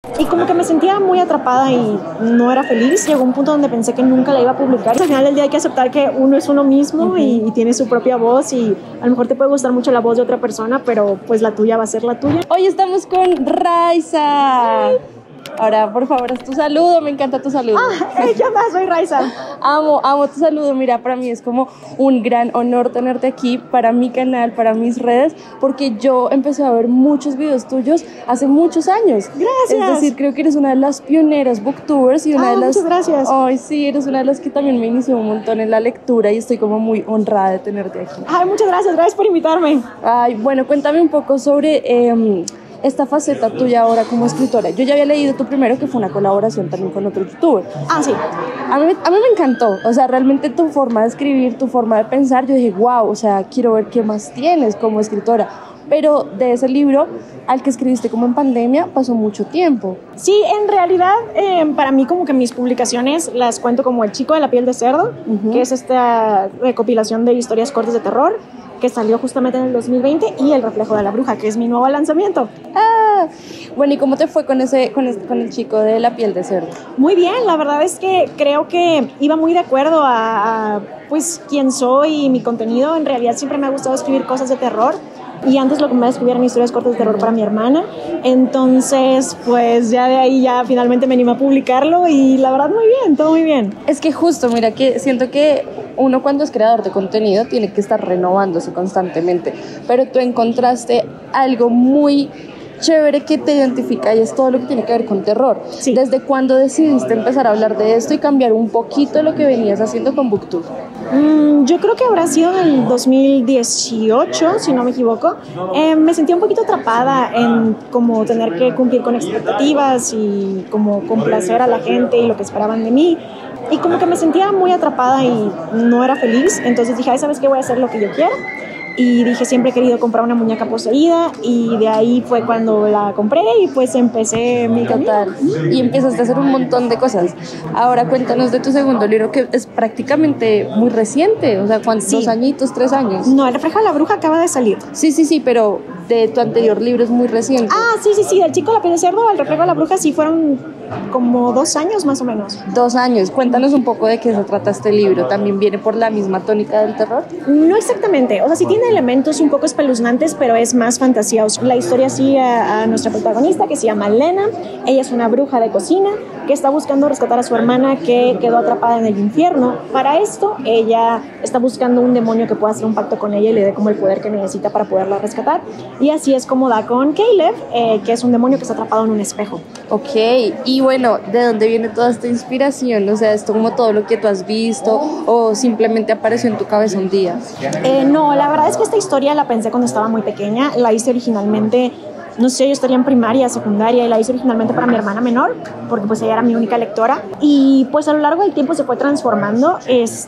Y como que me sentía muy atrapada y no era feliz. Llegó un punto donde pensé que nunca la iba a publicar. Al final del día hay que aceptar que uno es uno mismo y tiene su propia voz, y a lo mejor te puede gustar mucho la voz de otra persona, pero pues la tuya va a ser la tuya. Hoy estamos con Raiza. Ahora, por favor, haz tu saludo, me encanta tu saludo. ¿Qué más? Soy Raiza. Amo tu saludo. Mira, para mí es como un gran honor tenerte aquí para mi canal, para mis redes, porque yo empecé a ver muchos videos tuyos hace muchos años. Gracias. Es decir, creo que eres una de las pioneras booktubers y una de las... Muchas gracias. Ay, sí, eres una de las que también me inició un montón en la lectura y estoy como muy honrada de tenerte aquí. Muchas gracias por invitarme. Bueno, cuéntame un poco sobre... esta faceta tuya ahora como escritora. Yo ya había leído tu primero, que fue una colaboración también con otro youtuber. Sí. A mí me encantó, o sea, realmente tu forma de escribir, tu forma de pensar, yo dije, wow, o sea, quiero ver qué más tienes como escritora. Pero de ese libro al que escribiste como en pandemia pasó mucho tiempo. Sí, en realidad para mí como que mis publicaciones las cuento como El chico de la piel de cerdo, que es esta recopilación de historias cortas de terror que salió justamente en el 2020, y El reflejo de la bruja, que es mi nuevo lanzamiento. Bueno, ¿y cómo te fue con el chico de la piel de cerdo? Muy bien, la verdad es que creo que iba muy de acuerdo a pues quién soy y mi contenido. En realidad siempre me ha gustado escribir cosas de terror, y antes lo que me escribieron historias cortas de terror para mi hermana. Entonces, pues ya de ahí ya finalmente me animé a publicarlo, y la verdad muy bien, todo muy bien. Es que justo, mira, que siento que uno cuando es creador de contenido tiene que estar renovándose constantemente, pero tú encontraste algo muy chévere que te identifica, y es todo lo que tiene que ver con terror. Sí. ¿Desde cuándo decidiste empezar a hablar de esto y cambiar un poquito lo que venías haciendo con BookTube? Yo creo que habrá sido en el 2018, si no me equivoco. Me sentía un poquito atrapada en como tener que cumplir con expectativas y como complacer a la gente y lo que esperaban de mí. Y como que me sentía muy atrapada y no era feliz. Entonces dije, ¿sabes qué? Voy a hacer lo que yo quiera. Y dije, siempre he querido comprar una muñeca poseída, y de ahí fue cuando la compré y pues empecé mi camino. Y empezaste a hacer un montón de cosas. Ahora cuéntanos de tu segundo libro, que es prácticamente muy reciente, o sea, ¿cuántos? Sí. 2 añitos, 3 años. No, El reflejo de la bruja acaba de salir. Sí, pero de tu anterior libro es muy reciente. Sí, del chico de la piel de cerdo al reflejo de la bruja sí fueron como 2 años más o menos. 2 años. Cuéntanos un poco de qué se trata este libro. ¿También viene por la misma tónica del terror? No exactamente, o sea, sí tiene elementos un poco espeluznantes, pero es más fantasía. La historia sigue a nuestra protagonista, que se llama Lena. Ella es una bruja de cocina que está buscando rescatar a su hermana, que quedó atrapada en el infierno. Para esto, ella está buscando un demonio que pueda hacer un pacto con ella y le dé como el poder que necesita para poderla rescatar. Y así es como da con Caleb, que es un demonio que está atrapado en un espejo. Ok, y bueno, ¿de dónde viene toda esta inspiración? O sea, ¿esto como todo lo que tú has visto o simplemente apareció en tu cabeza un día? No, la verdad es que esta historia la pensé cuando estaba muy pequeña. La hice originalmente, no sé, yo estaría en primaria, secundaria, y la hice originalmente para mi hermana menor, porque pues ella era mi única lectora. Y pues a lo largo del tiempo se fue transformando.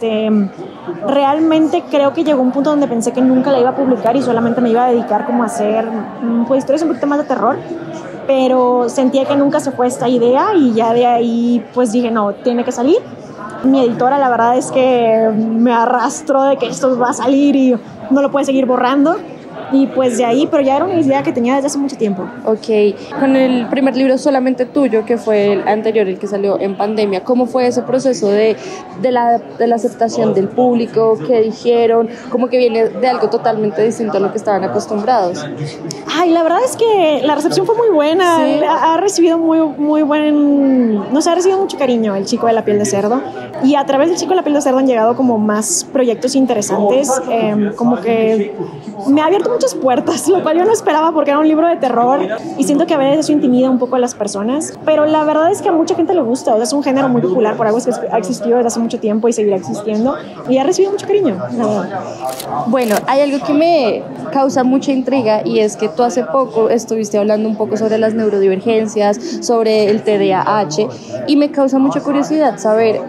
Realmente creo que llegó un punto donde pensé que nunca la iba a publicar y solamente me iba a dedicar como a hacer pues historias un poquito más de terror. Pero sentía que nunca se fue esta idea, y ya de ahí pues dije, no, tiene que salir. Mi editora, la verdad es que me arrastró de que esto va a salir y no lo puede seguir borrando. Y pues de ahí, pero ya era una idea que tenía desde hace mucho tiempo. Ok, con el primer libro solamente tuyo, que fue el anterior, el que salió en pandemia, ¿cómo fue ese proceso de la aceptación del público? ¿Qué dijeron? Como que viene de algo totalmente distinto a lo que estaban acostumbrados. La verdad es que la recepción fue muy buena. Sí. Ha recibido muy buen... No sé, ha recibido mucho cariño el chico de la piel de cerdo. Y a través del chico de la piel de cerdo han llegado como más proyectos interesantes. Como que me ha abierto muchas puertas, lo cual yo no esperaba porque era un libro de terror, y siento que a veces eso intimida un poco a las personas, pero la verdad es que a mucha gente le gusta. O sea, es un género muy popular, por algo es que ha existido desde hace mucho tiempo y seguirá existiendo, y ha recibido mucho cariño, la verdad. Bueno, hay algo que me causa mucha intriga, y es que tú hace poco estuviste hablando un poco sobre las neurodivergencias, sobre el TDAH, y me causa mucha curiosidad saber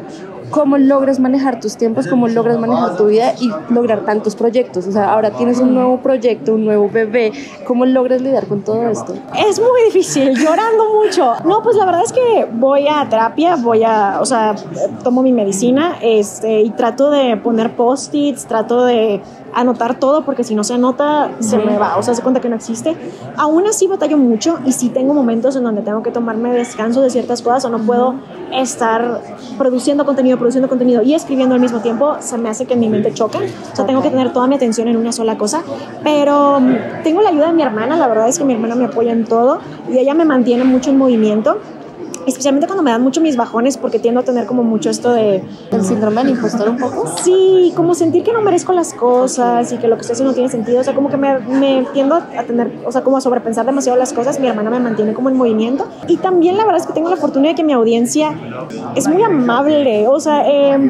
¿cómo logras manejar tus tiempos? ¿Cómo logras manejar tu vida y lograr tantos proyectos? O sea, ahora tienes un nuevo proyecto, un nuevo bebé. ¿Cómo logras lidiar con todo esto? Es muy difícil, llorando mucho. No, pues la verdad es que voy a terapia, o sea, tomo mi medicina, y trato de poner post-its, trato de anotar todo, porque si no se anota, se me va, o sea, se cuenta que no existe. Aún así batallo mucho y sí tengo momentos en donde tengo que tomarme descanso de ciertas cosas o no puedo estar produciendo contenido y escribiendo al mismo tiempo. Se me hace que mi mente choca, o sea, tengo que tener toda mi atención en una sola cosa, pero tengo la ayuda de mi hermana. La verdad es que mi hermana me apoya en todo y ella me mantiene mucho en movimiento, especialmente cuando me dan mucho mis bajones, porque tiendo a tener como mucho esto de... ¿El síndrome del impostor un poco? Sí, como sentir que no merezco las cosas y que lo que estoy haciendo no tiene sentido. O sea, como que me tiendo a tener, o sea, como a sobrepensar demasiado las cosas. Mi hermana me mantiene como en movimiento. Y también la verdad es que tengo la fortuna de que mi audiencia es muy amable. O sea,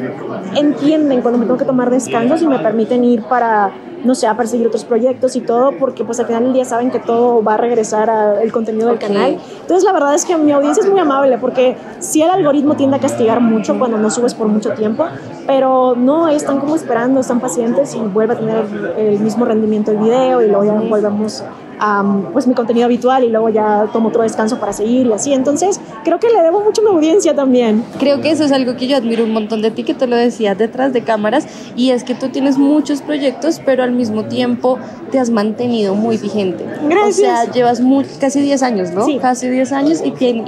entienden cuando me tengo que tomar descansos y me permiten ir para... no sé, a perseguir otros proyectos y todo, porque pues al final del día saben que todo va a regresar al contenido del canal. Entonces la verdad es que mi audiencia es muy amable, porque sí, el algoritmo tiende a castigar mucho cuando no subes por mucho tiempo, pero no, están como esperando, están pacientes y vuelve a tener el mismo rendimiento el video y luego ya volvemos a pues mi contenido habitual y luego ya tomo otro descanso para seguir y así. Entonces creo que le debo mucho a mi audiencia también. Creo que eso es algo que yo admiro un montón de ti, que te lo decías detrás de cámaras, y es que tú tienes muchos proyectos, pero al mismo tiempo te has mantenido muy vigente. Gracias. O sea, llevas casi 10 años, ¿no? Sí. Casi 10 años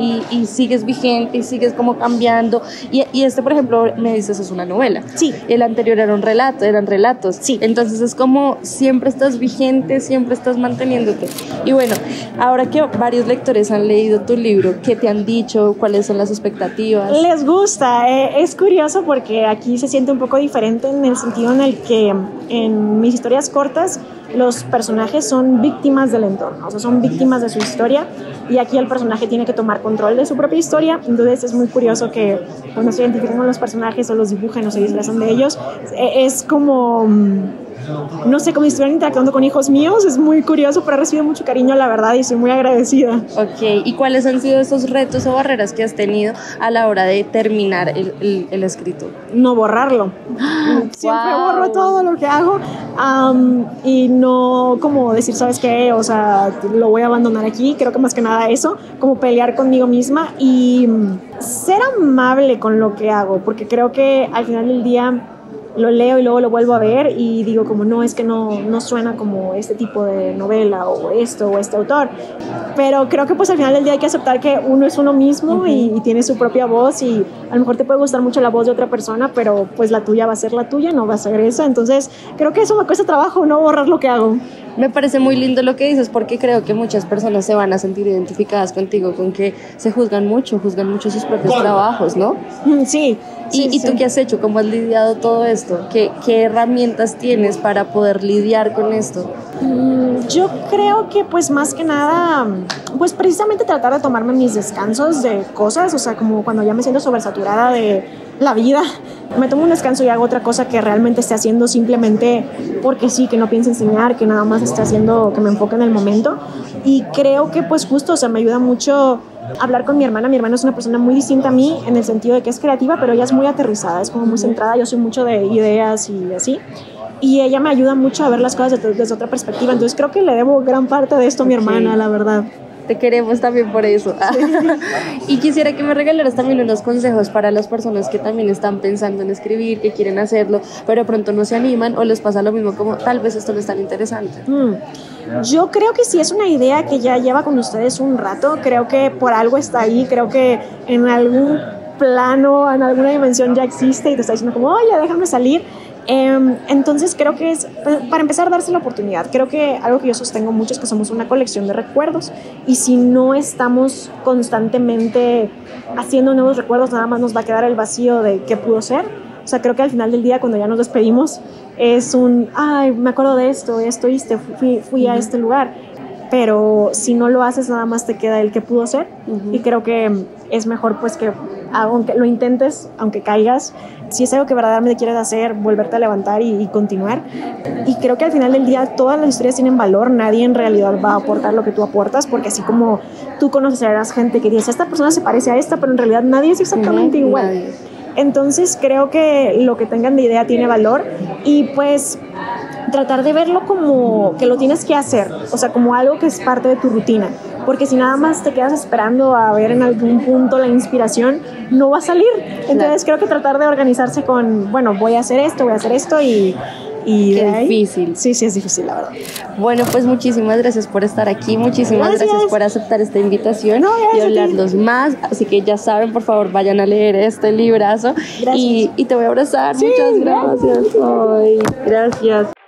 y sigues vigente y sigues como cambiando. Y este, por ejemplo, me dices, es una novela. Sí. El anterior era eran relatos. Sí. Entonces es como siempre estás vigente, siempre estás manteniéndote. Y bueno, ahora que varios lectores han leído tu libro, ¿qué te han dicho? ¿Cuáles son las expectativas? Les gusta. Es curioso porque aquí se siente un poco diferente en el sentido en el que en mis historias cortas los personajes son víctimas del entorno, o sea, son víctimas de su historia, y aquí el personaje tiene que tomar control de su propia historia. Entonces es muy curioso que cuando se identifican con los personajes o los dibujan o se disfrazan de ellos, es como... no sé, como si estuvieran interactuando con hijos míos. Es muy curioso, pero he recibido mucho cariño, la verdad, y estoy muy agradecida. Ok, ¿y cuáles han sido esos retos o barreras que has tenido a la hora de terminar el escrito? No borrarlo. Siempre borro todo lo que hago, y no como decir, ¿sabes qué? O sea, lo voy a abandonar aquí. Creo que más que nada eso, como pelear conmigo misma y ser amable con lo que hago, porque creo que al final del día lo leo y luego lo vuelvo a ver y digo como no, es que no suena como este tipo de novela o esto o este autor, pero creo que pues al final del día hay que aceptar que uno es uno mismo y tiene su propia voz, y a lo mejor te puede gustar mucho la voz de otra persona, pero pues la tuya va a ser la tuya, no va a ser esa. Entonces creo que eso me cuesta trabajo, no borrar lo que hago. Me parece muy lindo lo que dices, porque creo que muchas personas se van a sentir identificadas contigo con que se juzgan mucho sus propios trabajos, ¿no? Sí. ¿Y tú qué has hecho? ¿Cómo has lidiado todo esto? ¿Qué herramientas tienes para poder lidiar con esto? Yo creo que pues más que nada, pues precisamente tratar de tomarme mis descansos de cosas, o sea, como cuando ya me siento sobresaturada de la vida, me tomo un descanso y hago otra cosa que realmente esté haciendo simplemente porque sí, que no piense enseñar, que nada más esté haciendo, que me enfoque en el momento. Y creo que pues justo, o sea, me ayuda mucho hablar con mi hermana. Mi hermana es una persona muy distinta a mí en el sentido de que es creativa, pero ella es muy aterrizada, es como muy centrada. Yo soy mucho de ideas y así, y ella me ayuda mucho a ver las cosas desde otra perspectiva. Entonces creo que le debo gran parte de esto a mi hermana, la verdad. Te queremos también por eso. Sí. Y quisiera que me regalaras también unos consejos para las personas que también están pensando en escribir, que quieren hacerlo, pero de pronto no se animan o les pasa lo mismo, como tal vez esto no es tan interesante. Yo creo que sí es una idea que ya lleva con ustedes un rato. Creo que por algo está ahí. Creo que en algún plano, en alguna dimensión ya existe y te está diciendo como, oye, déjame salir. Entonces creo que es, para empezar, darse la oportunidad. Creo que algo que yo sostengo mucho es que somos una colección de recuerdos, y si no estamos constantemente haciendo nuevos recuerdos, nada más nos va a quedar el vacío de qué pudo ser. O sea, creo que al final del día, cuando ya nos despedimos, es ay, me acuerdo de esto oíste, fui a este lugar. Pero si no lo haces, nada más te queda el que pudo ser. Y creo que es mejor pues que aunque lo intentes, aunque caigas, si es algo que verdaderamente quieres hacer, volverte a levantar y continuar. Y creo que al final del día todas las historias tienen valor. Nadie en realidad va a aportar lo que tú aportas, porque así como tú conocerás gente que dice, esta persona se parece a esta, pero en realidad nadie es exactamente igual. Entonces creo que lo que tengan de idea tiene valor y pues tratar de verlo como que lo tienes que hacer, o sea, como algo que es parte de tu rutina, porque si nada más te quedas esperando a ver en algún punto la inspiración, no va a salir. Entonces creo que tratar de organizarse con, bueno, voy a hacer esto y qué difícil. Sí, es difícil, la verdad. Bueno, pues muchísimas gracias por estar aquí, muchísimas gracias por aceptar esta invitación y hablarnos más. Así que ya saben, por favor, vayan a leer este librazo y te voy a abrazar. Sí, muchas gracias. Ay, gracias.